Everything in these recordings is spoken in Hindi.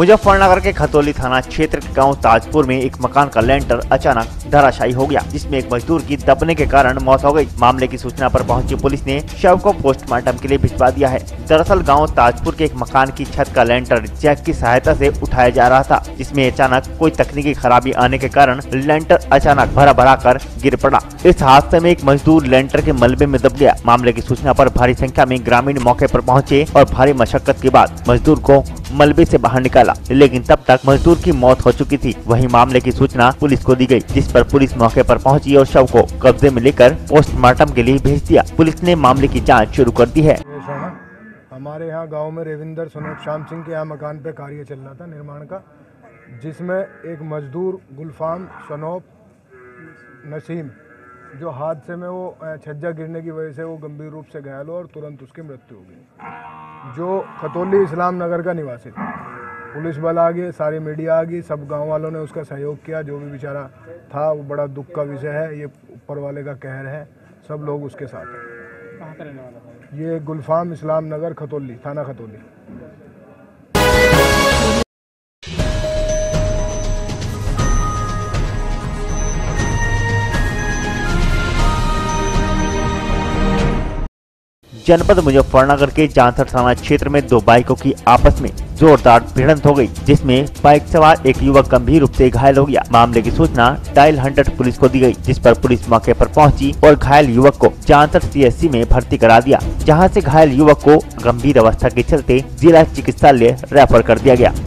मुजफ्फरनगर के खतौली थाना क्षेत्र के गांव ताजपुर में एक मकान का लेंटर अचानक धराशायी हो गया, जिसमें एक मजदूर की दबने के कारण मौत हो गई। मामले की सूचना पर पहुंची पुलिस ने शव को पोस्टमार्टम के लिए भिजवा दिया है। दरअसल गांव ताजपुर के एक मकान की छत का लेंटर जैक की सहायता से उठाया जा रहा था, जिसमें अचानक कोई तकनीकी खराबी आने के कारण लेंटर अचानक भरा कर गिर पड़ा। इस हादसे में एक मजदूर लेंटर के मलबे में दब गया। मामले की सूचना पर भारी संख्या में ग्रामीण मौके पर पहुंचे और भारी मशक्कत के बाद मजदूर को मलबे से बाहर निकाला, लेकिन तब तक मजदूर की मौत हो चुकी थी। वहीं मामले की सूचना पुलिस को दी गई, जिस पर पुलिस मौके पर पहुंची और शव को कब्जे में लेकर पोस्टमार्टम के लिए भेज दिया। पुलिस ने मामले की जांच शुरू कर दी है। हमारे यहाँ गांव में रेविंदर सनोत श्याम सिंह के यहाँ मकान पे कार्य चल रहा था निर्माण का, जिसमें एक मजदूर गुलफाम सनोप नसीम जो हादसे में वो छज्जा गिरने की वजह से वो गंभीर रूप से घायल हुआ और तुरंत उसकी मृत्यु हो गई, जो खतौली इस्लाम नगर का निवासी था। पुलिस बल आ गई, सारी मीडिया आ गई, सब गांव वालों ने उसका सहयोग किया। जो भी बेचारा था वो बड़ा दुख का विषय है, ये ऊपर वाले का कहर है, सब लोग उसके साथ हैं। कहाँ का रहने वाला था? ये गुलफाम इस्लाम नगर खतौली, थाना खतौली। जनपद मुजफ्फरनगर के जानसर थाना क्षेत्र में दो बाइकों की आपस में जोरदार भिड़ंत हो गई, जिसमें बाइक सवार एक युवक गंभीर रूप से घायल हो गया। मामले की सूचना डायल 100 पुलिस को दी गई, जिस पर पुलिस मौके पर पहुंची और घायल युवक को जानसर CSC में भर्ती करा दिया, जहां से घायल युवक को गंभीर अवस्था के चलते जिला चिकित्सालय रेफर कर दिया गया।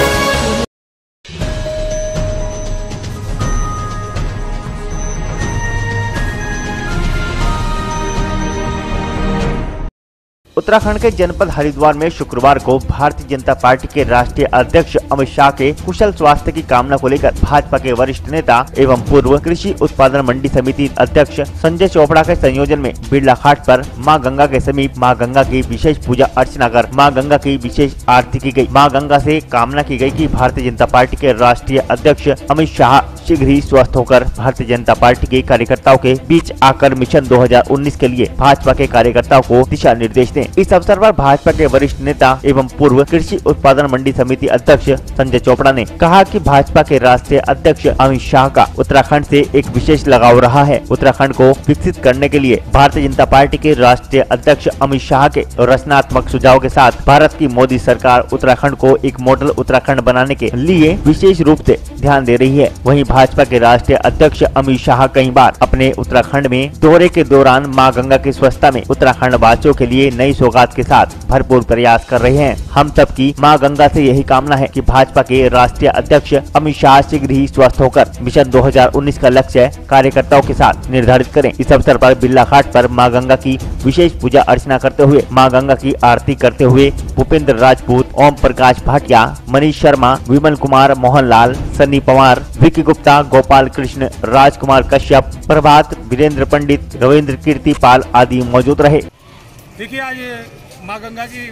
उत्तराखंड के जनपद हरिद्वार में शुक्रवार को भारतीय जनता पार्टी के राष्ट्रीय अध्यक्ष अमित शाह के कुशल स्वास्थ्य की कामना को लेकर भाजपा के वरिष्ठ नेता एवं पूर्व कृषि उत्पादन मंडी समिति अध्यक्ष संजय चोपड़ा के संयोजन में बिरला घाट पर मां गंगा के समीप मां गंगा की विशेष पूजा अर्चना कर मां गंगा की विशेष आरती की गई। मां गंगा से कामना की गई कि भारतीय जनता पार्टी के राष्ट्रीय अध्यक्ष अमित शाह शीघ्र ही स्वस्थ होकर भारतीय जनता पार्टी के कार्यकर्ताओं के बीच आकर मिशन 2019 के लिए भाजपा के कार्यकर्ताओं को दिशा निर्देश दें। इस अवसर पर भाजपा के वरिष्ठ नेता एवं पूर्व कृषि उत्पादन मंडी समिति अध्यक्ष संजय चोपड़ा ने कहा कि भाजपा के राष्ट्रीय अध्यक्ष अमित शाह का उत्तराखंड से एक विशेष लगाव रहा है। उत्तराखंड को विकसित करने के लिए भारतीय जनता पार्टी के राष्ट्रीय अध्यक्ष अमित शाह के रचनात्मक सुझाव के साथ भारत की मोदी सरकार उत्तराखंड को एक मॉडल उत्तराखंड बनाने के लिए विशेष रूप से ध्यान दे रही है। वहीं भाजपा के राष्ट्रीय अध्यक्ष अमित शाह कई बार अपने उत्तराखंड में दौरे के दौरान मां गंगा की स्वच्छता में उत्तराखंड वासियों के लिए नई सौगात के साथ भरपूर प्रयास कर रहे हैं। हम सबकी मां गंगा से यही कामना है कि भाजपा के राष्ट्रीय अध्यक्ष अमित शाह शीघ्र ही स्वस्थ होकर मिशन 2019 का लक्ष्य कार्यकर्ताओं के साथ निर्धारित करें। इस अवसर पर बिरला घाट पर मां गंगा की विशेष पूजा अर्चना करते हुए मां गंगा की आरती करते हुए भूपेंद्र राजपूत, ओम प्रकाश भाटिया, मनीष शर्मा, विमल कुमार, मोहनलाल, सन्नी पवार, विकी गुप्ता, गोपाल कृष्ण, राजकुमार कश्यप, प्रभात, वीरेंद्र पंडित, रविंद्र कीर्तिपाल आदि मौजूद रहे। देखिए, आज माँ गंगा की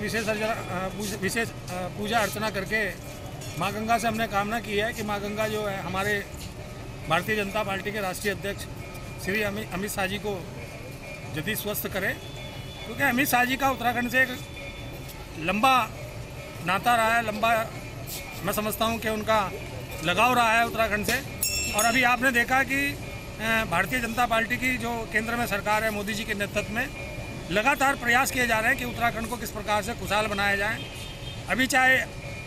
विशेष पूजा अर्चना करके माँ गंगा से हमने कामना की है कि माँ गंगा जो है हमारे भारतीय जनता पार्टी के राष्ट्रीय अध्यक्ष श्री अमित शाह जी को जल्दी स्वस्थ करे, क्योंकि अमित शाह जी का उत्तराखंड से एक लंबा नाता रहा है, लंबा मैं समझता हूँ कि उनका लगाव रहा है उत्तराखंड से। और अभी आपने देखा कि भारतीय जनता पार्टी की जो केंद्र में सरकार है मोदी जी के नेतृत्व में लगातार प्रयास किए जा रहे हैं कि उत्तराखंड को किस प्रकार से खुशहाल बनाया जाए। अभी चाहे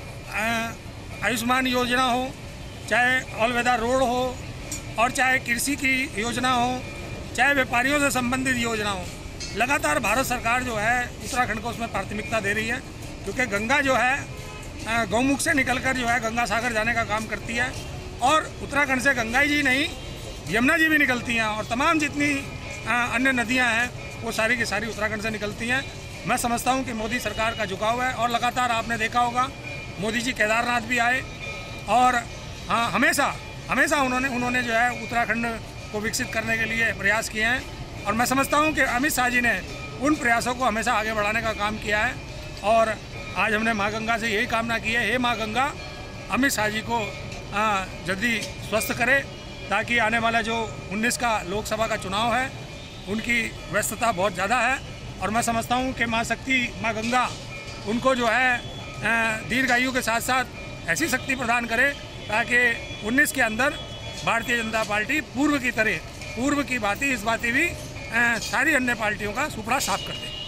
आयुष्मान योजना हो, चाहे ऑल वेदर रोड हो, और चाहे कृषि की योजना हो, चाहे व्यापारियों से संबंधित योजना हो, लगातार भारत सरकार जो है उत्तराखंड को उसमें प्राथमिकता दे रही है, क्योंकि गंगा जो है गौमुख से निकलकर जो है गंगा सागर जाने का काम करती है। और उत्तराखंड से गंगा जी नहीं, यमुना जी भी निकलती हैं, और तमाम जितनी अन्य नदियाँ हैं वो सारी की सारी उत्तराखंड से निकलती हैं। मैं समझता हूं कि मोदी सरकार का झुकाव है, और लगातार आपने देखा होगा मोदी जी केदारनाथ भी आए, और हाँ हमेशा उन्होंने जो है उत्तराखंड को विकसित करने के लिए प्रयास किए हैं। और मैं समझता हूं कि अमित शाह जी ने उन प्रयासों को हमेशा आगे बढ़ाने का काम किया है। और आज हमने माँ गंगा से यही कामना की है, हे माँ गंगा अमित शाह जी को जल्दी स्वस्थ करे, ताकि आने वाला जो 19 का लोकसभा का चुनाव है उनकी व्यस्तता बहुत ज़्यादा है। और मैं समझता हूँ कि माँ शक्ति, माँ गंगा उनको जो है दीर्घायु के साथ साथ ऐसी शक्ति प्रदान करे ताकि 19 के अंदर भारतीय जनता पार्टी पूर्व की तरह, पूर्व की भांति इस बाती भी सारी अन्य पार्टियों का सुपड़ा साफ कर दे।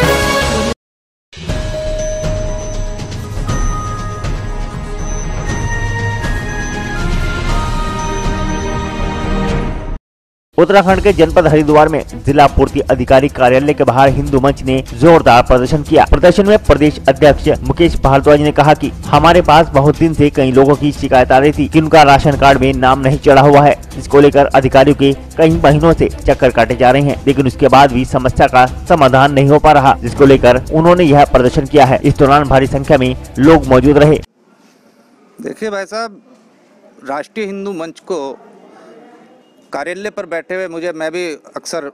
उत्तराखंड के जनपद हरिद्वार में जिला पूर्ति अधिकारी कार्यालय के बाहर हिंदू मंच ने जोरदार प्रदर्शन किया। प्रदर्शन में प्रदेश अध्यक्ष मुकेश भारद्वाज ने कहा कि हमारे पास बहुत दिन से कई लोगों की शिकायत आ रही थी कि उनका राशन कार्ड में नाम नहीं चढ़ा हुआ है। इसको लेकर अधिकारियों के कई महीनों से चक्कर काटे जा रहे हैं, लेकिन उसके बाद भी समस्या का समाधान नहीं हो पा रहा, जिसको लेकर उन्होंने यह प्रदर्शन किया है। इस दौरान भारी संख्या में लोग मौजूद रहे। देखिए भाई साहब, राष्ट्रीय हिंदू मंच को कार्यालय पर बैठे हुए मैं भी अक्सर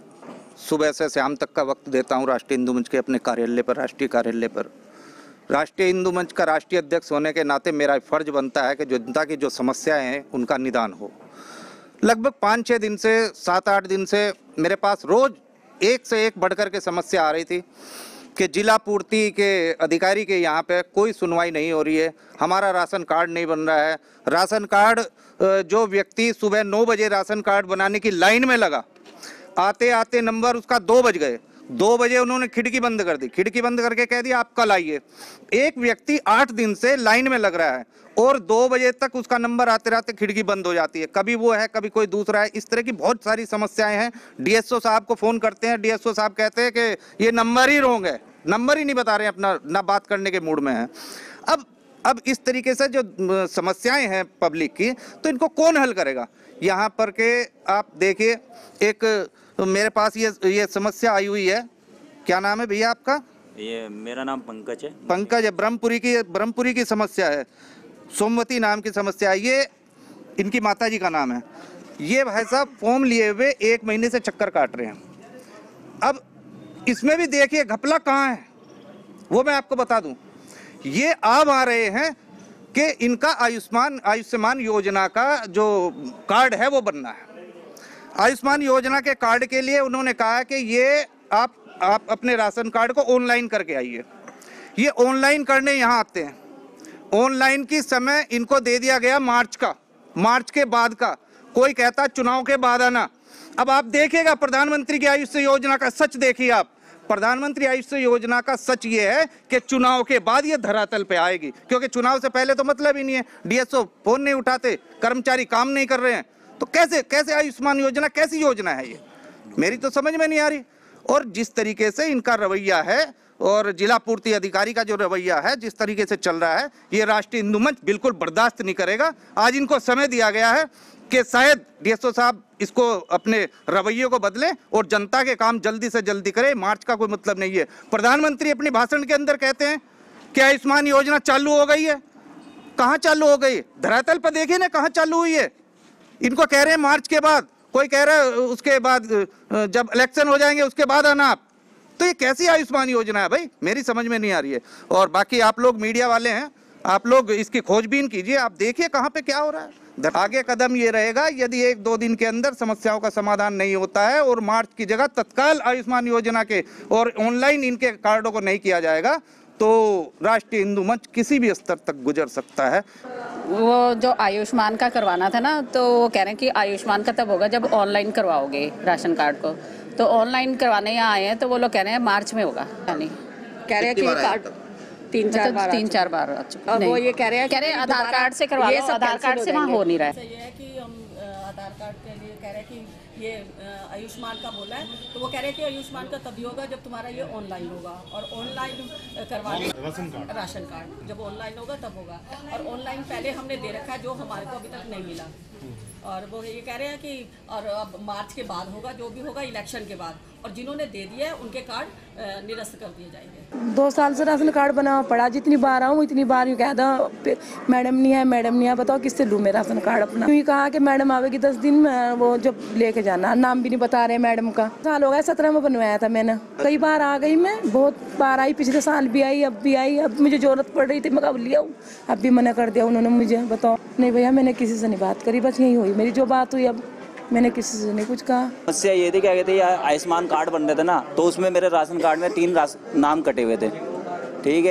सुबह से शाम तक का वक्त देता हूं राष्ट्रीय हिंदू मंच के अपने कार्यालय पर, राष्ट्रीय कार्यालय पर। राष्ट्रीय हिंदू मंच का राष्ट्रीय अध्यक्ष होने के नाते मेरा फर्ज बनता है कि जनता की जो समस्याएं हैं उनका निदान हो। लगभग 5-6 दिन से 7-8 दिन से मेरे पास रोज एक से एक बढ़कर के समस्या आ रही थी कि जिला पूर्ति के अधिकारी के यहाँ पे कोई सुनवाई नहीं हो रही है, हमारा राशन कार्ड नहीं बन रहा है। राशन कार्ड जो व्यक्ति सुबह 9 बजे राशन कार्ड बनाने की लाइन में लगा, आते आते नंबर उसका 2 बज गए। 2 बजे उन्होंने खिड़की बंद कर दी, खिड़की बंद करके कह दिया आप कल आइए। एक व्यक्ति 8 दिन से लाइन में लग रहा है और 2 बजे तक उसका नंबर आते रहते खिड़की बंद हो जाती है, कभी वो है कभी कोई दूसरा है। इस तरह की बहुत सारी समस्याएं हैं। डीएसओ साहब को फ़ोन करते हैं, डीएसओ साहब कहते हैं कि ये नंबर ही रॉन्ग है, नंबर ही नहीं बता रहे हैं, अपना ना बात करने के मूड में है। अब इस तरीके से जो समस्याएं हैं पब्लिक की, तो इनको कौन हल करेगा? यहाँ पर के आप देखिए, एक मेरे पास ये समस्या आई हुई है। क्या नाम है भैया आपका? ये मेरा नाम पंकज है। पंकज है। ब्रह्मपुरी की समस्या है, सोमवती नाम की समस्या है। ये इनकी माताजी का नाम है। ये भाई साहब फॉर्म लिए हुए 1 महीने से चक्कर काट रहे हैं। अब इसमें भी देखिए घपला कहाँ है, वो मैं आपको बता दूं। ये अब आ रहे हैं कि इनका आयुष्मान योजना का जो कार्ड है वो बनना है। आयुष्मान योजना के कार्ड के लिए उन्होंने कहा कि ये आप अपने राशन कार्ड को ऑनलाइन करके आइए। ये ऑनलाइन करने यहाँ आते हैं। ऑनलाइन की समय इनको दे दिया गया मार्च के बाद का। कोई कहता चुनाव के बाद आना। अब आप देखिएगा प्रधानमंत्री की आयुष्मान योजना का सच देखिए आप। प्रधानमंत्री आयुष्मान योजना का सच ये है कि चुनाव के बाद ये धरातल पे आएगी, क्योंकि चुनाव से पहले तो मतलब ही नहीं है। डीएसओ फोन नहीं उठाते, कर्मचारी काम नहीं कर रहे हैं, तो कैसे आयुष्मान योजना कैसी योजना है ये? मेरी तो समझ में नहीं आ रही। और जिस तरीके से इनका रवैया है और जिला पूर्ति अधिकारी का जो रवैया है, जिस तरीके से चल रहा है, ये राष्ट्रीय हिंदू मंच बिल्कुल बर्दाश्त नहीं करेगा। आज इनको समय दिया गया है कि शायद डीएसओ साहब इसको अपने रवैये को बदलें और जनता के काम जल्दी से जल्दी करें। मार्च का कोई मतलब नहीं है। प्रधानमंत्री अपने भाषण के अंदर कहते हैं कि आयुष्मान योजना चालू हो गई है। कहाँ चालू हो गई? धरातल पर देखिए ना कहाँ चालू हुई है। इनको कह रहे हैं मार्च के बाद, कोई कह रहा है उसके बाद, जब इलेक्शन हो जाएंगे उसके बाद आना आप। तो ये कैसी आयुष्मान योजना है भाई? मेरी समझ में नहीं आ रही है। और बाकी आप लोग मीडिया वाले हैं, आप लोग इसकी खोजबीन कीजिए, आप देखिए कहाँ पे क्या हो रहा है। आगे कदम ये रहेगा, यदि 1-2 दिन के अंदर समस्याओं का समाधान नहीं होता है और मार्च की जगह तत्काल आयुष्मान योजना के और ऑनलाइन इनके कार्डों को नहीं किया जाएगा, तो राष्ट्रीय हिंदू मंच किसी भी स्तर तक गुजर सकता है। वो जो आयुष्मान का करवाना था ना, तो वो कह रहे हैं कि आयुष्मान का तब होगा जब ऑनलाइन करवाओगे राशन कार्ड को। तो ऑनलाइन करवाने यहाँ आए हैं, तो वो लोग कह रहे हैं मार्च में होगा। यानी कह रहे हैं कि कार्ड 3-4 बार आ चुका। वो ये कह रहे हैं आधार कार्ड से करवा लो, आधार कार्ड से वहाँ हो नहीं रहा है। ये है कि हम आधार कार्ड के लिए कह रहे हैं कि ये आयुष्मान का बोला है, तो वो कह रहे हैं कि आयुष्मान का तभी होगा जब तुम्हारा ये ऑनलाइन होगा। और ऑनलाइन करवाने राशन कार्ड जब ऑनलाइन होगा तब होगा। और ऑनलाइन पहले हमने दे रखा है जो हमारे को अभी तक नहीं मिला। और वो ये कह रहे हैं कि और अब मार्च के बाद होगा, जो भी होगा इलेक्शन के बाद। और जिन्होंने दे दिया है उनके कार्ड निरस्त कर दिए जाएंगे। 2 साल से राशन कार्ड बना पड़ा, जितनी बार आऊँ इतनी बार यूँ कह दो मैडम नहीं है, बताओ किससे लूँ मैं राशन कार्ड अपना। यूँ कहा कि मैडम आवेगी 10 दिन में, वो जब लेके जाना, नाम भी नहीं बता रहे मैडम का। साल हो गया 17 में बनवाया था मैंने, कई बार आ गई मैं, बहुत बार आई, पिछले साल भी आई, अब भी आई। अब मुझे जरूरत पड़ रही थी, मैं कब लिया हूँ, अब भी मना कर दिया उन्होंने मुझे। बताओ नहीं भैया, मैंने किसी से नहीं बात करी, बस यही हुई मेरी जो बात हुई। अब मैंने किसी से नहीं कुछ कहा। समस्या ये थी, क्या कहते हैं, आयुष्मान कार्ड बन रहे थे ना, तो उसमें मेरे राशन कार्ड में 3 नाम कटे हुए थे, ठीक है।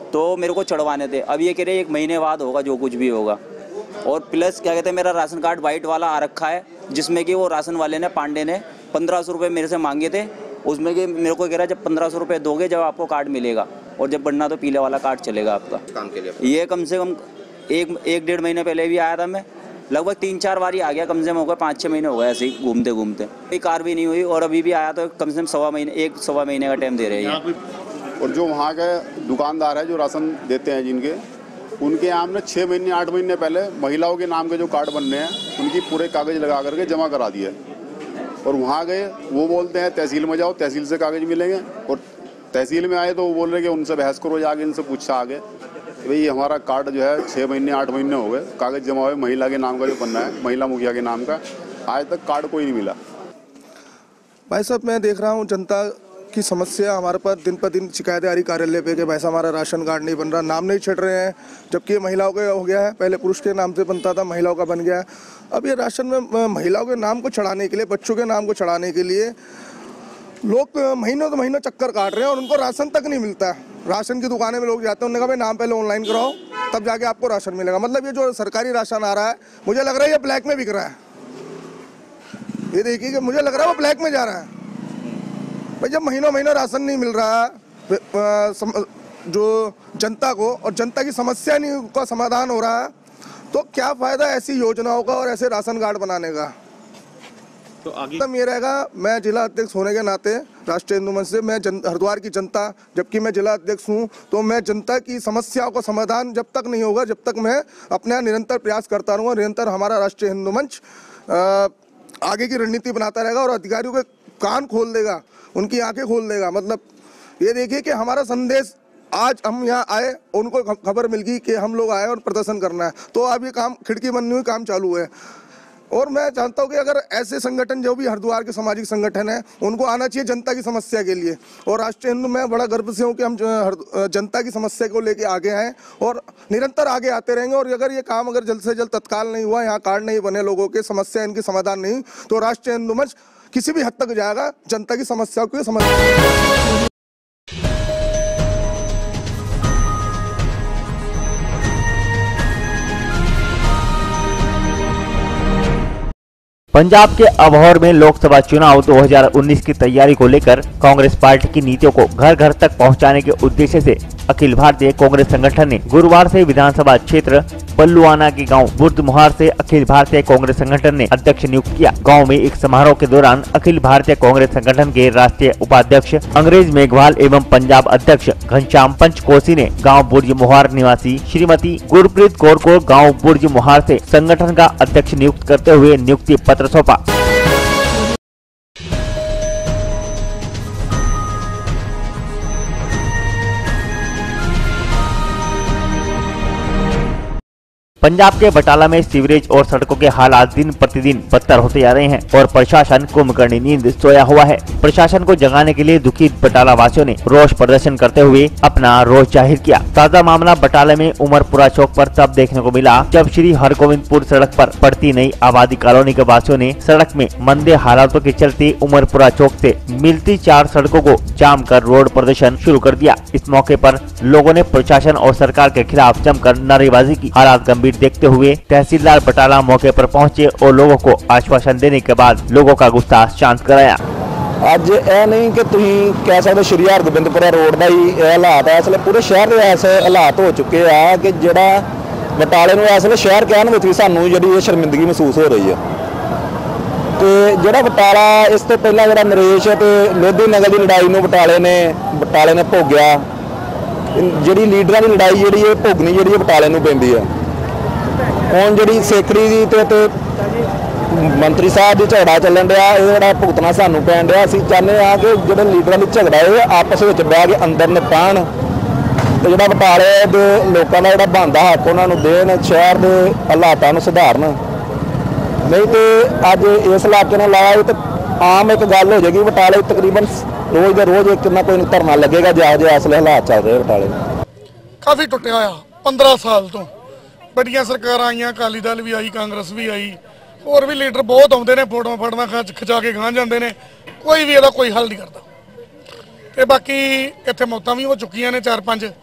तो मेरे को चढ़वाने थे। अब ये कह रहे 1 महीने बाद होगा जो कुछ भी होगा। और प्लस क्या कहते हैं, मेरा राशन कार्ड वाइट वाला आ रखा है, जिसमें कि वो राशन वाले ने, पांडे ने 1500 रुपये मेरे से मांगे थे। उसमें कि मेरे को कह रहा है जब 1500 रुपये दोगे जब आपको कार्ड मिलेगा, और जब बनना तो पीले वाला कार्ड चलेगा आपका काम के लिए। ये कम से कम 1-1.5 महीने पहले भी आया था मैं, लगभग 3-4 बार ही आ गया, कम से कम हो गया 5-6 महीने हो गए ऐसे ही घूमते घूमते, कोई कार भी नहीं हुई। और अभी भी आया तो कम से कम 1.25 महीने का टाइम दे रहे हैं। और जो वहाँ के दुकानदार है जो राशन देते हैं जिनके, उनके यहाँ हमने 6 महीने 8 महीने पहले महिलाओं के नाम के जो कार्ड बनने हैं उनकी पूरे कागज़ लगा करके जमा करा दिए। और वहाँ गए, वो बोलते हैं तहसील में जाओ, तहसील से कागज़ मिलेंगे। और तहसील में आए तो वो बोल रहे कि उनसे बहस करो जाके, इनसे पूछा आगे भाई हमारा कार्ड जो है 6 महीने 8 महीने हो गए, कागज़ जमा हुए, महिला के नाम का जो बनना है, महिला मुखिया के नाम का, आज तक कार्ड कोई नहीं मिला। भाई साहब, मैं देख रहा हूँ जनता की समस्या हमारे पास दिन पर दिन शिकायतें आ रही कार्यालय पे कि भाई साहब हमारा राशन कार्ड नहीं बन रहा, नाम नहीं छट रहे हैं, जबकि महिलाओं का हो गया है। पहले पुरुष के नाम से बनता था, महिलाओं का बन गया है। अब ये राशन में महिलाओं के नाम को चढ़ाने के लिए, बच्चों के नाम को चढ़ाने के लिए लोग महीनों तो महीनों चक्कर काट रहे हैं और उनको राशन तक नहीं मिलता। राशन की दुकानें में लोग जाते हैं, उन्होंने कहा भाई नाम पहले ऑनलाइन कराओ तब जाके आपको राशन मिलेगा। मतलब ये जो सरकारी राशन आ रहा है, मुझे लग रहा है ये ब्लैक में बिक रहा है। ये देखिए कि मुझे लग रहा है वो ब्लैक में जा रहा है। भाई जब महीनों महीनों राशन नहीं मिल रहा जो जनता को, और जनता की समस्या नहीं का समाधान हो रहा है, तो क्या फ़ायदा ऐसी योजनाओं का और ऐसे राशन कार्ड बनाने का। तो आगे ये रहेगा, मैं जिला अध्यक्ष होने के नाते राष्ट्रीय हिंदू मंच से, मैं हरिद्वार की जनता, जबकि मैं जिला अध्यक्ष हूँ, तो मैं जनता की समस्याओं का समाधान जब तक नहीं होगा, जब तक मैं अपना निरंतर प्रयास करता रहूँगा। निरंतर हमारा राष्ट्रीय हिंदू मंच आगे की रणनीति बनाता रहेगा और अधिकारियों के कान खोल देगा, उनकी आंखें खोल देगा। मतलब ये देखिए कि हमारा संदेश, आज हम यहाँ आए, उनको खबर मिल गई कि हम लोग आए और प्रदर्शन करना है, तो अब ये काम खिड़की बननी हुई, काम चालू है। और मैं जानता हूँ कि अगर ऐसे संगठन जो भी हरिद्वार के सामाजिक संगठन है, उनको आना चाहिए जनता की समस्या के लिए। और राष्ट्रीय हिंदू में बड़ा गर्व से हूँ कि हम जनता की समस्या को लेके आगे आए और निरंतर आगे आते रहेंगे। और अगर ये काम अगर जल्द से जल्द तत्काल नहीं हुआ, यहाँ कार्ड नहीं बने, लोगों के समस्या इनकी समाधान नहीं, तो राष्ट्रीय हिंदू मंच किसी भी हद तक जाएगा जनता की समस्याओं को समझ। पंजाब के अबोहर में लोकसभा चुनाव 2019 की तैयारी को लेकर कांग्रेस पार्टी की नीतियों को घर घर तक पहुंचाने के उद्देश्य से अखिल भारतीय कांग्रेस संगठन ने गुरुवार से विधानसभा क्षेत्र पल्लुआना के गांव बुर्दमुहार से अखिल भारतीय कांग्रेस संगठन ने अध्यक्ष नियुक्त किया। गांव में एक समारोह के दौरान अखिल भारतीय कांग्रेस संगठन के राष्ट्रीय उपाध्यक्ष अंग्रेज मेघवाल एवं पंजाब अध्यक्ष घनश्याम पंचकोसी ने गाँव बुर्दमुहार निवासी श्रीमती गुरप्रीत कौर को गाँव बुर्दमुहार से संगठन का अध्यक्ष नियुक्त करते हुए नियुक्ति पत्र सौंपा। पंजाब के बटाला में सीवरेज और सड़कों के हालात दिन प्रतिदिन बदतर होते जा रहे हैं और प्रशासन कुंभकर्णी नींद सोया हुआ है। प्रशासन को जगाने के लिए दुखी बटाला वासियों ने रोष प्रदर्शन करते हुए अपना रोष जाहिर किया। ताज़ा मामला बटाला में उमरपुरा चौक पर तब देखने को मिला जब श्री हरगोविंदपुर सड़क पर पड़ती नई आबादी कॉलोनी के वासियों ने सड़क में मंदे हालातों के चलते उमरपुरा चौक से मिलती 4 सड़कों को जाम कर रोड प्रदर्शन शुरू कर दिया। इस मौके पर लोगों ने प्रशासन और सरकार के खिलाफ जमकर नारेबाजी की। हालात गंभीर देखते हुए तहसीलदार बटाला मौके पर पहुंचे और लोगों को आश्वासन देने के बाद लोगों का गुस्सा शांत कराया। ਅੱਜ ਇਹ ਨਹੀਂ ਕਿ ਤੁਸੀਂ ਕਹਿ ਸਕਦੇ ਸ਼੍ਰੀ ਹਰਗੋਬਿੰਦਪੁਰਾ ਰੋਡ ਦਾ ਹੀ ਇਹ ਹਾਲਾਤ ਹੈ। ਇਸ ਵੇਲੇ ਪੂਰੇ ਸ਼ਹਿਰ ਦੇ ਐਸੇ ਹਾਲਾਤ ਹੋ ਚੁੱਕੇ ਆ ਕਿ ਜਿਹੜਾ ਬਟਾਲੇ ਨੂੰ ਇਸ ਵੇਲੇ ਸ਼ਹਿਰ ਕਹਿਣ ਵਿੱਚ ਵੀ ਸਾਨੂੰ ਜਿਹੜੀ ਇਹ ਸ਼ਰਮਿੰਦਗੀ ਮਹਿਸੂਸ ਹੋ ਰਹੀ ਹੈ। ਤੇ ਜਿਹੜਾ ਬਟਾਲਾ ਇਸ ਤੋਂ ਪਹਿਲਾਂ ਜਿਹੜਾ ਨਰੇਸ਼ ਤੇ ਲੋਧੀ ਨਗਰ ਦੀ ਲੜਾਈ ਨੂੰ ਬਟਾਲੇ ਨੇ ਭੋਗਿਆ। ਜਿਹੜੀ ਲੀਡਰਾਂ ਦੀ ਲੜਾਈ ਜਿਹੜੀ ਇਹ ਭੋਗਣੀ ਜਿਹੜੀ ਬਟਾਲੇ ਨੂੰ ਪੈਂਦੀ ਹੈ। ਹੁਣ ਜਿਹੜੀ ਸੇਖੜੀ ਦੀ ਤੇ ਮੰਤਰੀ ਸਾਹਿਬ ਦੀ ਝਗੜਾ ਚੱਲਣ ਡਿਆ, ਇਹ ਜਿਹੜਾ ਭੁਗਤਣਾ ਸਾਨੂੰ ਪੈਣ ਡਿਆ। ਅਸੀਂ ਚਾਹੁੰਦੇ ਹਾਂ ਕਿ ਜਿਹੜੇ ਲੀਡਰਾਂ ਦੀ ਝਗੜਾ ਇਹ ਆਪਸ ਵਿੱਚ ਬਹਿ ਕੇ ਅੰਦਰ ਨਿਪਟਾਉਣ ਤੇ ਜਿਹੜਾ ਬਟਾਲੇ ਦੇ ਲੋਕਾਂ ਦਾ ਜਿਹੜਾ ਬਣਦਾ ਹੱਕ ਉਹਨਾਂ ਨੂੰ ਦੇਣ, ਸ਼ਹਿਰ ਦੇ ਹਾਲਾਤਾਂ ਨੂੰ ਸੁਧਾਰਨ। ਨਹੀਂ ਤੇ ਅੱਜ ਇਸ ਇਲਾਕੇ ਨੂੰ ਲਾਇਆ ਤੇ ਆਮ ਇੱਕ ਗੱਲ ਹੋ ਜਾਏਗੀ, ਬਟਾਲੇ ਤਕਰੀਬਨ ਰੋਜ਼ ਦੇ ਰੋਜ਼ ਇੱਕ ਨਾ ਕੋਈ ਧਰਨਾ ਲੱਗੇਗਾ ਜਿਹੋ ਜਿਹੇ ਅਸਲੇ ਹਾਲਾਤ ਚੱਲ ਰਹੇ ਬਟਾਲੇ। ਕਾਫੀ ਟੁੱਟਿਆ ਹੋਇਆ 15 ਸਾਲ ਤੋਂ ਬੜੀਆਂ ਸਰਕਾਰਾਂ ਆਈਆਂ, ਅਕਾਲੀ ਦਲ ਵੀ ਆਈ, ਕਾਂਗਰਸ ਵੀ ਆਈ, ਹੋਰ ਵੀ ਲੀਡਰ ਬਹੁਤ ਆਉਂਦੇ ਨੇ, ਫੋਟੋਆਂ ਫੜਵਾ ਖਿਚਾ ਕੇ ਗਾਂ ਜਾਂਦੇ ਨੇ, ਕੋਈ ਵੀ ਇਹਦਾ ਕੋਈ ਹੱਲ ਨਹੀਂ ਕਰਦਾ। ਤੇ ਬਾਕੀ ਇੱਥੇ ਮੌਤਾਂ ਵੀ ਹੋ ਚੁੱਕੀਆਂ ਨੇ 4-5,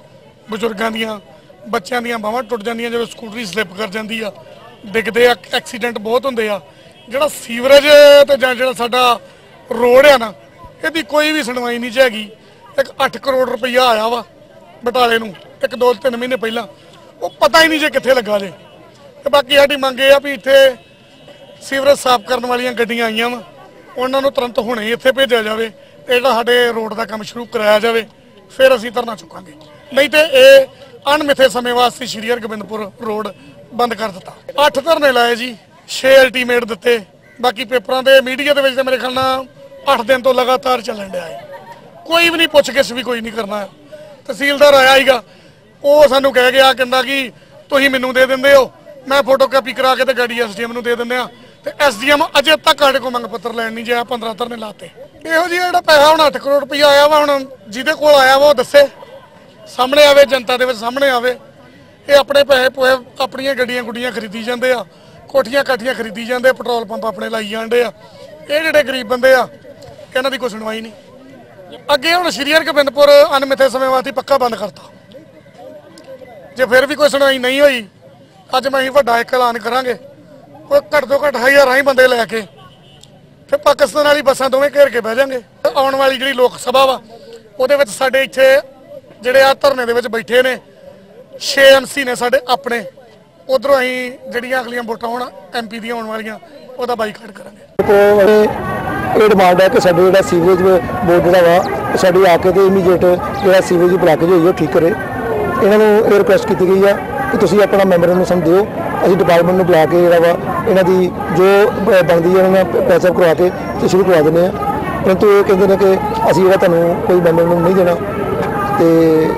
ਬਜ਼ੁਰਗਾਂ ਦੀਆਂ ਬੱਚਿਆਂ ਦੀਆਂ ਬਾਹਾਂ ਟੁੱਟ ਜਾਂਦੀਆਂ ਜਦੋਂ ਸਕੂਟਰੀ ਸਲਿੱਪ ਕਰ ਜਾਂਦੀ ਆ, ਡਿੱਗਦੇ ਆ, ਐਕਸੀਡੈਂਟ ਬਹੁਤ ਹੁੰਦੇ ਆ। ਜਿਹੜਾ ਸੀਵਰੇਜ ਤੇ ਜਾਂ ਜਿਹੜਾ ਸਾਡਾ ਰੋਡ ਆ ਨਾ, ਇਹਦੀ ਕੋਈ ਵੀ ਸੁਣਵਾਈ ਨਹੀਂ ਹੈਗੀ। ਇੱਕ 8 ਕਰੋੜ ਰੁਪਈਆ ਆਇਆ ਵਾ ਬਟਾਲੇ ਨੂੰ 1-2-3 ਮਹੀਨੇ ਪਹਿਲਾਂ, ਉਹ ਪਤਾ ਹੀ ਨਹੀਂ ਜੇ ਕਿੱਥੇ ਲੱਗਾ ਜੇ। ਤੇ ਬਾਕੀ ਸਾਡੀ ਮੰਗ ਇਹ ਆ ਵੀ ਇੱਥੇ ਸੀਵਰੇਜ ਸਾਫ਼ ਕਰਨ ਵਾਲੀਆਂ ਗੱਡੀਆਂ ਆਈਆਂ ਵਾ, ਉਹਨਾਂ ਨੂੰ ਤੁਰੰਤ ਹੁਣੇ ਹੀ ਇੱਥੇ ਭੇਜਿਆ ਜਾਵੇ ਤੇ ਜਿਹੜਾ ਸਾਡੇ ਰੋਡ ਦਾ ਕੰਮ ਸ਼ੁਰੂ ਕਰਾਇਆ ਜਾਵੇ, ਫਿਰ ਅਸੀਂ ਧਰਨਾ ਚੁੱਕਾਂਗੇ। ਨਹੀਂ ਤੇ ਇਹ ਅਣਮਿੱਥੇ ਸਮੇਂ ਵਾਸਤੇ ਸ਼੍ਰੀ ਹਰਗੋਬਿੰਦਪੁਰ ਰੋਡ ਬੰਦ ਕਰ ਦਿੱਤਾ। 8 ਧਰਨੇ ਲਾਏ ਜੀ, 6 ਅਲਟੀਮੇਟ ਦਿੱਤੇ। ਬਾਕੀ ਪੇਪਰਾਂ ਦੇ ਮੀਡੀਆ ਦੇ ਵਿੱਚ ਤਾਂ ਮੇਰੇ ਖਿਆਲ ਨਾਲ 8 ਦਿਨ ਤੋਂ ਲਗਾਤਾਰ ਚੱਲਣ ਡਿਆ ਹੈ। ਕੋਈ ਵੀ ਨਹੀਂ ਪੁੱਛ-ਗਿੱਛ ਵੀ ਕੋਈ ਨਹੀਂ ਕਰਨਾ। ਤਹਿਸੀਲਦਾਰ ਆਇਆ ਹੀਗਾ, ਉਹ ਸਾਨੂੰ ਕਹਿ ਗਿਆ, ਕਹਿੰਦਾ ਕਿ ਤੁਸੀਂ ਮੈਨੂੰ ਦੇ ਦਿੰਦੇ ਹੋ, ਮੈਂ ਫੋਟੋ ਕਾਪੀ ਕਰਾ ਕੇ ਤੇ ਗਾੜੀ SDM ਨੂੰ ਦੇ ਦਿੰਦੇ ਆ। ਤੇ SDM ਅਜੇ ਤੱਕ ਸਾਡੇ ਕੋਲ ਮੰਗ ਪੱਤਰ ਲੈਣ ਨਹੀਂ ਜਿਆ। 15 ਧਰਨੇ ਲਾਤੇ। ਇਹੋ ਜਿਹੀ ਜਿਹੜਾ ਪੈਸਾ ਹੁਣ 8 ਕਰੋੜ ਰੁਪਈਆ ਆਇਆ ਵਾ, ਹੁਣ ਜਿਹਦੇ ਕੋਲ ਆਇਆ ਵਾ ਉਹ ਦੱਸੇ, ਸਾਹਮਣੇ ਆਵੇ, ਜਨਤਾ ਦੇ ਵਿੱਚ ਸਾਹਮਣੇ ਆਵੇ। ਇਹ ਆਪਣੇ ਪੈਸੇ ਪੋਏ ਆਪਣੀਆਂ ਗੱਡੀਆਂ ਗੁੱਡੀਆਂ ਖਰੀਦੀ ਜਾਂਦੇ ਆ, ਕੋਠੀਆਂ ਕਾਠੀਆਂ ਖਰੀਦੀ ਜਾਂਦੇ ਆ, ਪੈਟਰੋਲ ਪੰਪ ਆਪਣੇ ਲਾਈ ਜਾਂਦੇ ਆ। ਇਹ ਜਿਹੜੇ ਗਰੀਬ ਬੰਦੇ ਆ, ਇਹਨਾਂ ਦੀ ਕੋਈ ਸੁਣਵਾਈ ਨਹੀਂ। ਅੱਗੇ ਹੁਣ ਸ਼੍ਰੀ ਹਰਗੋਬਿੰਦਪੁਰ ਅਣਮਿੱਥੇ ਸਮੇਂ ਵਾਸਤੇ ਪੱਕਾ ਬੰਦ ਕਰਤਾ। ਜੇ ਫਿਰ ਵੀ ਕੋਈ ਸੁਣਵਾਈ ਨਹੀਂ ਹੋਈ, ਅੱਜ ਮੈਂ ਵੱਡਾ ਇੱਕ ਐਲਾਨ ਕਰਾਂਗੇ। ਕੋਈ ਘੱਟ ਤੋਂ ਘੱਟ 1000 ਹੀ ਬੰਦੇ ਲੈ ਕੇ ਫਿਰ ਪਾਕਿਸਤਾਨ ਵਾਲੀ ਬੱਸਾਂ ਦੋਵੇਂ ਘੇਰ ਕੇ ਬਹਿ ਜਾਣਗੇ। ਆਉਣ ਵਾਲੀ ਜਿਹੜੀ ਲੋਕ ਸਭਾ ਵਾ, ਉਹਦੇ ਵਿੱਚ ਸਾਡੇ ਇੱਥੇ ਜਿਹੜੇ ਆ ਧਰਨੇ ਦੇ ਵਿੱਚ ਬੈਠੇ ਨੇ 6 MC ਨੇ ਸਾਡੇ ਆਪਣੇ, ਉਧਰੋਂ ਅਸੀਂ ਜਿਹੜੀਆਂ ਅਗਲੀਆਂ ਵੋਟਾਂ ਹੋਣ MP ਦੀਆਂ ਆਉਣ ਵਾਲੀਆਂ, ਉਹਦਾ ਬਾਈਕਾਟ ਕਰਾਂਗੇ। ਇਹ ਡਿਮਾਂਡ ਹੈ ਕਿ ਸਾਡੇ ਜਿਹੜਾ ਸੀਵਰੇਜ ਬੋਰਡ ਜਿਹੜਾ ਵਾ ਸਾਡੀ ਆ ਕੇ ਤੇ ਇਮੀਡੀਏਟ ਜਿਹੜਾ ਸੀਵਰੇਜ ਦੀ ਬਲਾਕੇਜ ਹੋਈ ਉਹ ਠੀਕ ਕਰੇ। ਇਹਨਾਂ ਨੂੰ ਇਹ ਰਿਕੁਐਸਟ ਕੀਤੀ ਗਈ ਆ ਕਿ ਤੁਸੀਂ ਆਪਣਾ ਮੈਂਬਰ ਨੂੰ ਸਮਝਿਓ, ਅਸੀਂ ਡਿਪਾਰਟਮੈਂਟ ਨੂੰ ਬੁਲਾ ਕੇ ਜਿਹੜਾ ਵਾ ਇਹਨਾਂ ਦੀ ਜੋ ਬਣਦੀ ਹੈ ਉਹਨਾਂ ਨੂੰ ਪੈਸਾ ਕਰਵਾ ਕੇ ਤੇ ਸ਼ੁਰੂ ਕਰਵਾ ਦਿੰਦੇ ਆ। ਪਰੰਤੂ ਇਹ ਕਹਿੰਦੇ ਨੇ ਕਿ ਅਸੀਂ ਜਿਹੜਾ ਤੁਹਾਨੂੰ ਕੋਈ ਮੈਂਬਰ ਨੂੰ ਨਹੀਂ ਦੇਣਾ। ਤੇ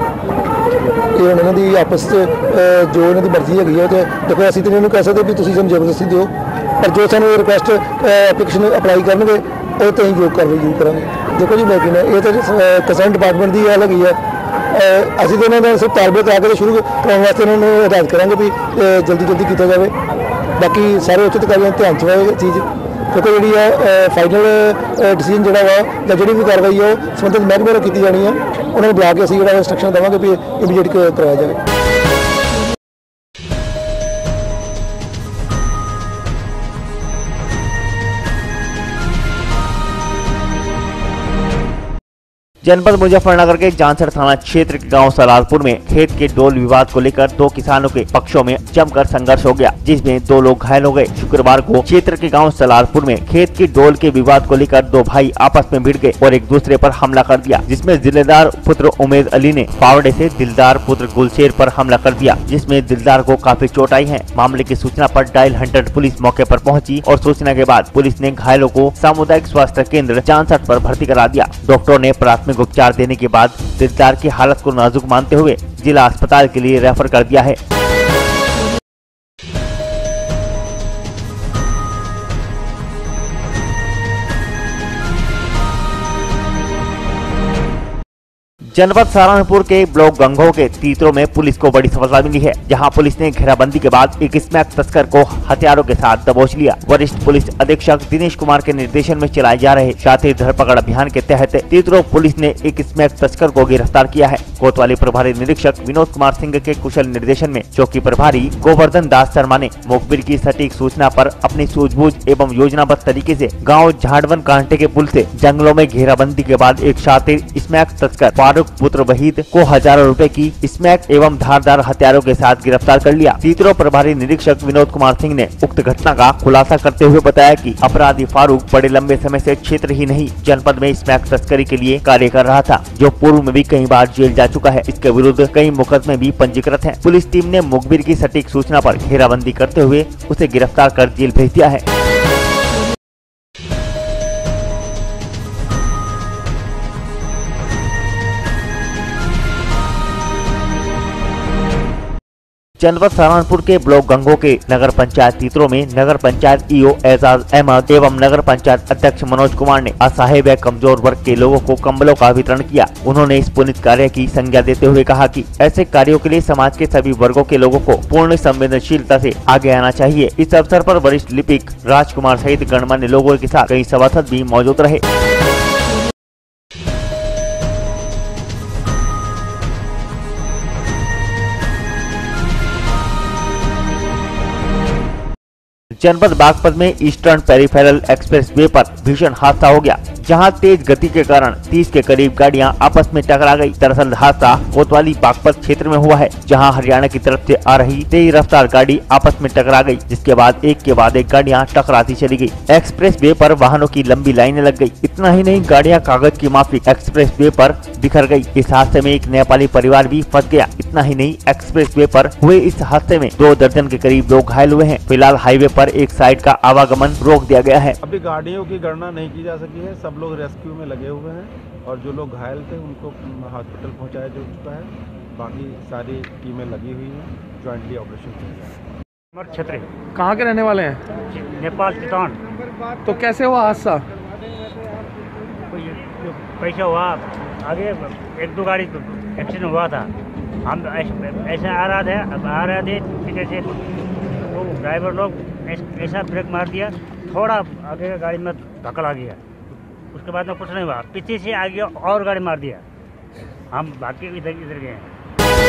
ਇਹ ਹੁਣ ਇਹਨਾਂ ਦੀ ਆਪਸ 'ਚ ਜੋ ਇਹਨਾਂ ਦੀ ਮਰਜ਼ੀ ਹੈਗੀ ਹੈ। ਤੇ ਦੇਖੋ ਅਸੀਂ ਤਾਂ ਇਹਨਾਂ ਨੂੰ ਕਹਿ ਸਕਦੇ ਵੀ ਤੁਸੀਂ ਸਾਨੂੰ ਜ਼ਬਰਦਸਤੀ ਦਿਓ, ਪਰ ਜੋ ਸਾਨੂੰ ਰਿਕੁਐਸਟ ਐਪਲੀਕੇਸ਼ਨ ਅਪਲਾਈ ਕਰਨਗੇ ਉਹ ਤਾਂ ਅਸੀਂ ਯੋਗ ਕਾਰਵਾਈ ਜ਼ਰੂਰ ਕਰਾਂਗੇ। ਦੇਖੋ ਜੀ ਮੈਂ ਕਹਿੰਦਾ ਇਹ ਤਾਂ ਕੰਸਰਨ ਡਿਪਾਰਟਮੈਂਟ ਦੀ ਗੱਲ ਹੈਗੀ ਹੈ। ਅਸੀਂ ਤਾਂ ਇਹਨਾਂ ਦਾ ਸਿਰਫ ਤਾਲਬੇ ਤੇ ਆ ਕੇ ਸ਼ੁਰੂ ਕਰਾਉਣ ਵਾਸਤੇ ਇਹਨਾਂ ਨੂੰ ਹਦਾਇਤ ਕਰਾਂਗੇ ਵੀ ਜਲਦੀ ਕੀਤਾ ਜਾਵੇ। ਬਾਕੀ ਸਾਰੇ ਉੱਚ ਅਧਿਕਾਰੀਆਂ ਧਿਆਨ 'ਚ ਹੋਵੇ ਚੀਜ਼, ਕਿਉਂਕਿ ਜਿਹੜੀ ਹੈ ਫਾਈਨਲ ਡਿਸੀਜਨ ਜਿਹੜਾ ਵਾ ਜਾਂ ਜਿਹੜੀ ਵੀ ਕਾਰਵਾਈ ਹੈ ਉਹ ਸੰਬੰਧਿਤ ਮਹਿਕਮੇ ਨਾਲ ਕੀਤੀ ਜਾਣੀ ਹੈ। ਉਹਨਾਂ ਨੂੰ ਬੁਲਾ ਕੇ ਅਸੀਂ ਜਿਹੜਾ ਇੰਸਟਰਕਸ਼ਨ ਦੇਵਾਂਗੇ ਵੀ ਇਮੀਡੀਏਟ ਕਰਵਾਇਆ ਜਾਵੇ। जनपद मुजफ्फरनगर के जानसर थाना क्षेत्र के गांव सलारपुर में खेत के डोल विवाद को लेकर 2 किसानों के पक्षों में जमकर संघर्ष हो गया, जिसमें 2 लोग घायल हो गए। शुक्रवार को क्षेत्र के गांव सलारपुर में खेत के डोल के विवाद को लेकर 2 भाई आपस में भिड़ गए और एक दूसरे पर हमला कर दिया, जिसमें जिलेदार पुत्र उमेद अली ने फावड़े से दिलदार पुत्र गुलशेर पर हमला कर दिया, जिसमें दिलदार को काफी चोट आई है। मामले की सूचना पर डायल 100 पुलिस मौके पर पहुंची और सूचना के बाद पुलिस ने घायलों को सामुदायिक स्वास्थ्य केंद्र जानसर पर भर्ती करा दिया। डॉक्टर ने प्राथमिक उपचार देने के बाद दिलदार की हालत को नाजुक मानते हुए जिला अस्पताल के लिए रेफर कर दिया है। जनपद सहारनपुर के ब्लॉक गंगो के तीतरों में पुलिस को बड़ी सफलता मिली है, जहां पुलिस ने घेराबंदी के बाद एक स्मैक तस्कर को हथियारों के साथ दबोच लिया। वरिष्ठ पुलिस अधीक्षक दिनेश कुमार के निर्देशन में चलाए जा रहे शातिर धरपकड़ अभियान के तहत तीतरों पुलिस ने एक स्मैक तस्कर को गिरफ्तार किया है। कोतवाली प्रभारी निरीक्षक विनोद कुमार सिंह के कुशल निर्देशन में चौकी प्रभारी गोवर्धन दास शर्मा ने मुखबिर की सटीक सूचना पर अपनी सूझबूझ एवं योजनाबद्ध तरीके से गाँव झाड़वन कांटे के पुल से जंगलों में घेराबंदी के बाद एक शातिर स्मैक तस्कर फारूक पुत्र वहीद को हजारों रुपए की स्मैक एवं धारदार हथियारों के साथ गिरफ्तार कर लिया। तीतरो प्रभारी निरीक्षक विनोद कुमार सिंह ने उक्त घटना का खुलासा करते हुए बताया कि अपराधी फारूक बड़े लंबे समय से क्षेत्र ही नहीं जनपद में स्मैक तस्करी के लिए कार्य कर रहा था, जो पूर्व में भी कई बार जेल जा चुका है। इसके विरुद्ध कई मुकदमे भी पंजीकृत हैं। पुलिस टीम ने मुखबिर की सटीक सूचना पर घेराबंदी करते हुए उसे गिरफ्तार कर जेल भेज दिया है। जनपद सहारनपुर के ब्लॉक गंगो के नगर पंचायत तीतरों में नगर पंचायत ईओ एजाज अहमद एवं नगर पंचायत अध्यक्ष मनोज कुमार ने असहाय व कमजोर वर्ग के लोगों को कंबलों का वितरण किया। उन्होंने इस पुनीत कार्य की संज्ञा देते हुए कहा कि ऐसे कार्यों के लिए समाज के सभी वर्गों के लोगों को पूर्ण संवेदनशीलता से आगे आना चाहिए। इस अवसर पर वरिष्ठ लिपिक राजकुमार सहित गणमान्य लोगों के साथ कई सभासद भी मौजूद रहे। जनपद बागपत में ईस्टर्न पेरिफेरल एक्सप्रेस वे पर भीषण हादसा हो गया, जहां तेज गति के कारण 30 के करीब गाड़ियां आपस में टकरा गई। दरअसल हादसा कोतवाली बागपत क्षेत्र में हुआ है, जहां हरियाणा की तरफ से आ रही तेज रफ्तार गाड़ी आपस में टकरा गई, जिसके बाद एक के बाद एक गाड़ियां टकराती चली गई। एक्सप्रेस वे पर वाहनों की लंबी लाइनें लग गई। इतना ही नहीं, गाड़ियां कागज की माफिक एक्सप्रेस वे पर बिखर गई। इस हादसे में एक नेपाली परिवार भी फंस गया। इतना ही नहीं, एक्सप्रेस वे पर हुए इस हादसे में 2 दर्जन के करीब लोग घायल हुए हैं। फिलहाल हाईवे पर एक साइड का आवागमन रोक दिया गया है। अभी गाड़ियों की गणना नहीं की जा सकी है, सब लोग रेस्क्यू में लगे हुए हैं और जो लोग घायल थे उनको हॉस्पिटल पहुंचाया जा चुका है। बाकी सारी टीमें लगी हुई हैं, जॉइंटली ऑपरेशन किया जा रहा है। छतरी कहाँ के रहने वाले हैं? नेपाल चितौन। तो कैसे हुआ हादसा? पैसा हुआ, आगे 1-2 गाड़ी एक्सीडेंट हुआ था। हम ऐसे आ रहे थे पीछे से, वो ड्राइवर लोग ऐसा ब्रेक मार दिया, थोड़ा आगे गाड़ी में धक्का लग गया। उसके बाद में कुछ नहीं हुआ, पीछे से आगे और गाड़ी मार दिया। हम बाकी इधर गए हैं।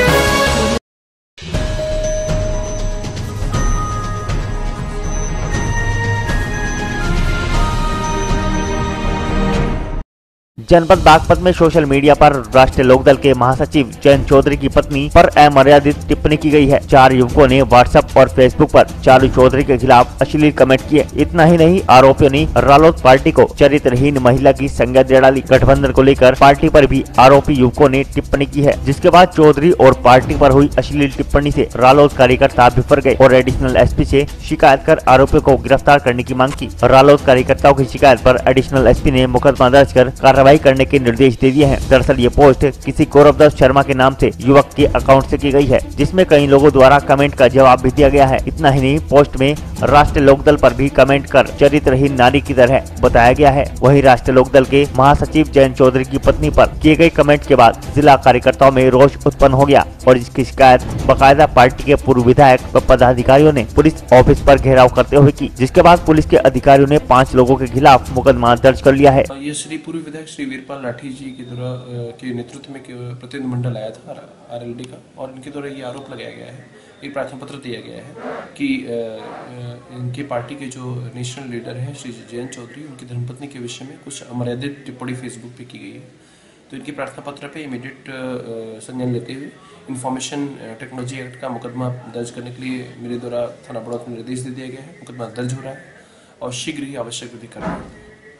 जनपद बागपत में सोशल मीडिया पर राष्ट्रीय लोकदल के महासचिव जयंत चौधरी की पत्नी पर अमर्यादित टिप्पणी की गई है। 4 युवकों ने व्हाट्सएप और फेसबुक पर चारू चौधरी के खिलाफ अश्लील कमेंट किए। इतना ही नहीं, आरोपियों ने रालोद पार्टी को चरित्रहीन महिला की संज्ञा दे डाली। गठबंधन को लेकर पार्टी पर भी आरोपी युवकों ने टिप्पणी की है, जिसके बाद चौधरी और पार्टी पर हुई अश्लील टिप्पणी से रालोद कार्यकर्ता बिफर गए और एडिशनल एसपी से शिकायत कर आरोपियों को गिरफ्तार करने की मांग की। रालोद कार्यकर्ताओं की शिकायत पर एडिशनल एसपी ने मुकदमा दर्ज कर कार्रवाई करने के निर्देश दे दिए हैं। दरअसल ये पोस्ट किसी गौरवदास शर्मा के नाम से युवक के अकाउंट से की गई है, जिसमें कई लोगों द्वारा कमेंट का जवाब भी दिया गया है। इतना ही नहीं, पोस्ट में राष्ट्रीय लोकदल पर भी कमेंट कर चरित्रहीन नारी की तरह बताया गया है। वहीं राष्ट्रीय लोकदल के महासचिव जयंत चौधरी की पत्नी पर किए गए कमेंट के बाद जिला कार्यकर्ताओं में रोष उत्पन्न हो गया और इसकी शिकायत बाकायदा पार्टी के पूर्व विधायक व पदाधिकारियों ने पुलिस ऑफिस पर घेराव करते हुए की, जिसके बाद पुलिस के अधिकारियों ने 5 लोगों के खिलाफ मुकदमा दर्ज कर लिया है। ये श्री पूर्व विधायक श्री वीरपाल लाठी जी के नेतृत्व में प्रतिनिधि मंडल आया था आरएलडी का, और इनके द्वारा ये आरोप लगाया गया है, एक प्रार्थना पत्र दिया गया है कि इनकी पार्टी के जो नेशनल लीडर हैं श्री जयंत चौधरी, उनकी धर्मपत्नी के विषय में कुछ अमर्यादित टिप्पणी फेसबुक पे की गई है। तो इनकी प्रार्थना पत्र पे इमीडिएट संज्ञान लेते हुए इंफॉर्मेशन टेक्नोलॉजी एक्ट का मुकदमा दर्ज करने के लिए मेरे द्वारा थाना बड़ौत में निर्देश दे दिया गया है। मुकदमा दर्ज हो रहा है और शीघ्र ही आवश्यक विधि कार्रवाई।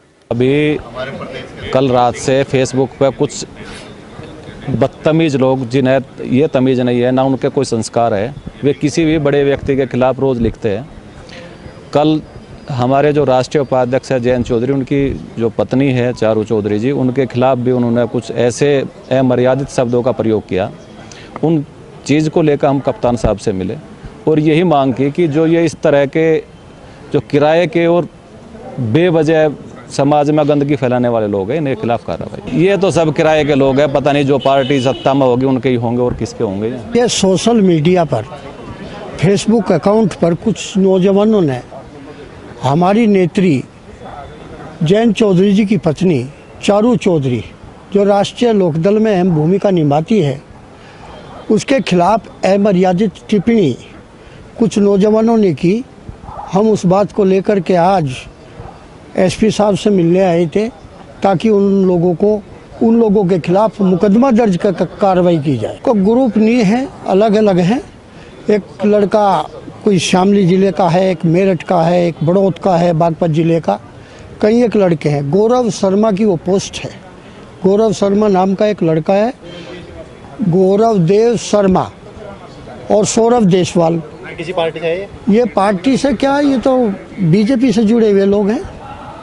अभी कल रात से फेसबुक पर कुछ बदतमीज लोग, जिन्हें ये तमीज़ नहीं है ना उनके कोई संस्कार है, वे किसी भी बड़े व्यक्ति के खिलाफ रोज़ लिखते हैं। कल हमारे जो राष्ट्रीय उपाध्यक्ष है जयंत चौधरी, उनकी जो पत्नी है चारू चौधरी जी, उनके खिलाफ भी उन्होंने कुछ ऐसे अमर्यादित शब्दों का प्रयोग किया। उन चीज़ को लेकर हम कप्तान साहब से मिले और यही मांग की कि जो ये इस तरह के जो किराए के और बेवजह समाज में गंदगी फैलाने वाले लोग हैं, इनके खिलाफ कार्रवाई। ये तो सब किराए के लोग हैं, पता नहीं जो पार्टी सत्ता में होगी उनके ही होंगे और किसके होंगे। ये सोशल मीडिया पर फेसबुक अकाउंट पर कुछ नौजवानों ने हमारी नेत्री जयंत चौधरी जी की पत्नी चारू चौधरी, जो राष्ट्रीय लोकदल में अहम भूमिका निभाती है, उसके खिलाफ अमर्यादित टिप्पणी कुछ नौजवानों ने की। हम उस बात को लेकर के आज एसपी साहब से मिलने आए थे ताकि उन लोगों के खिलाफ मुकदमा दर्ज कर कार्रवाई की जाए। को ग्रुप नहीं है, अलग अलग हैं। एक लड़का कोई शामली जिले का है, एक मेरठ का है, एक बड़ौत का है, बागपत जिले का, कई एक लड़के हैं। गौरव शर्मा की वो पोस्ट है, गौरव शर्मा नाम का एक लड़का है, गौरव देव शर्मा और सौरभ देशवाल। किसी पार्टी का है ये पार्टी से क्या, ये तो बीजेपी से जुड़े हुए लोग हैं।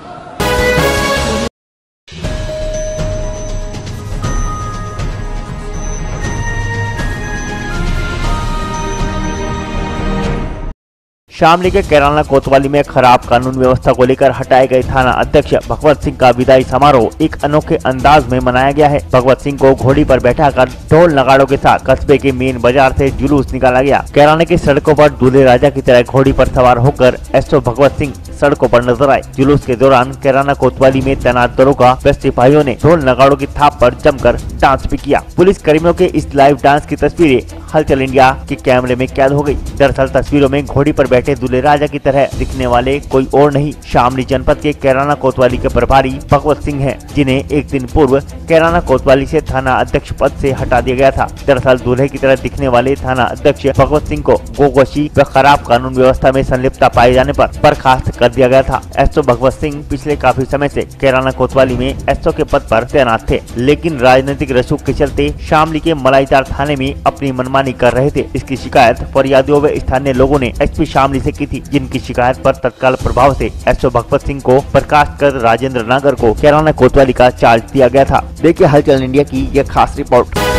शामली के कैराना कोतवाली में खराब कानून व्यवस्था को लेकर हटाए गए थाना अध्यक्ष भगवत सिंह का विदाई समारोह एक अनोखे अंदाज में मनाया गया है। भगवत सिंह को घोड़ी पर बैठाकर ढोल नगाड़ों के साथ कस्बे के मेन बाजार से जुलूस निकाला गया। कैराना की सड़कों पर दूल्हे राजा की तरह घोड़ी पर सवार होकर एसओ भगवत सिंह सड़कों पर नजर आए। जुलूस के दौरान कैराना कोतवाली में तैनात दरोगा व सिपाहियों ने ढोल नगाड़ों की थाप पर जमकर डांस भी किया। पुलिस कर्मियों के इस लाइव डांस की तस्वीरें हलचल इंडिया के कैमरे में कैद हो गई। दरअसल तस्वीरों में घोड़ी पर बैठे दूल्हे राजा की तरह दिखने वाले कोई और नहीं, शामली जनपद के कैराना कोतवाली के प्रभारी भगवत सिंह हैं, जिन्हें एक दिन पूर्व कैराना कोतवाली से थाना अध्यक्ष पद से हटा दिया गया था। दरअसल दूल्हे की तरह दिखने वाले थाना अध्यक्ष भगवत सिंह को गोवशी व खराब कानून व्यवस्था में संलिप्तता पाए जाने पर बर्खास्त कर दिया गया था। एसओ भगवत सिंह पिछले काफी समय से कैराना कोतवाली में एसओ के पद पर तैनात थे, लेकिन राजनीतिक रसूख के चलते शामली के मलाईतार थाने में अपनी मनमानी कर रहे थे। इसकी शिकायत फरियादियों व स्थानीय लोगों ने एसपी शामली से की थी, जिनकी शिकायत पर तत्काल प्रभाव से एसओ भगवत सिंह को बर्खास्त कर राजेंद्र नागर को कैराना कोतवाली का चार्ज दिया गया था। देखिए हलचल इंडिया की यह खास रिपोर्ट।